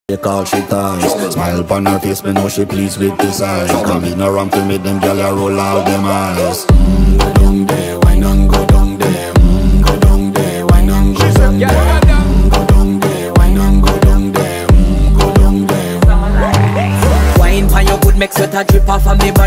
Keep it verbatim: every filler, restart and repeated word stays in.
She call she ties. Smile upon her face, me know she pleased with this eyes. Come in around to make them gyal a roll out them eyes. Mm, go down there, wine and go down there. Mm, go down there, wine and go down there. Mm, go down there, wine and go down there. Mm, go down there. Wine for your good, make sweat a drip off of me.